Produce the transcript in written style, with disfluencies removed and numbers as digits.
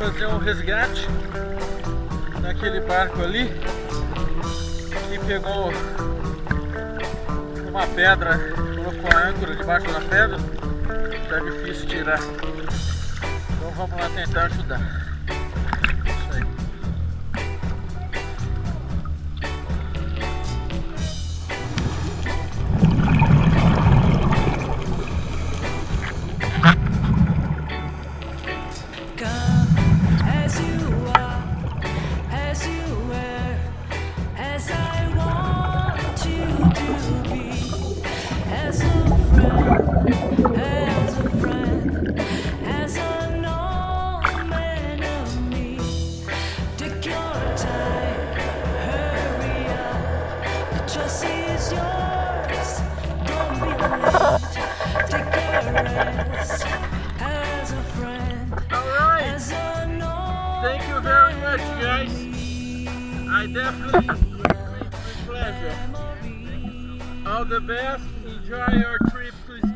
fazer um resgate naquele barco ali que pegou uma pedra, colocou a âncora debaixo da pedra, tá difícil tirar. Então vamos lá tentar ajudar. Isso aí. Thank you very much, guys. I definitely with pleasure. All the best. Enjoy your trip to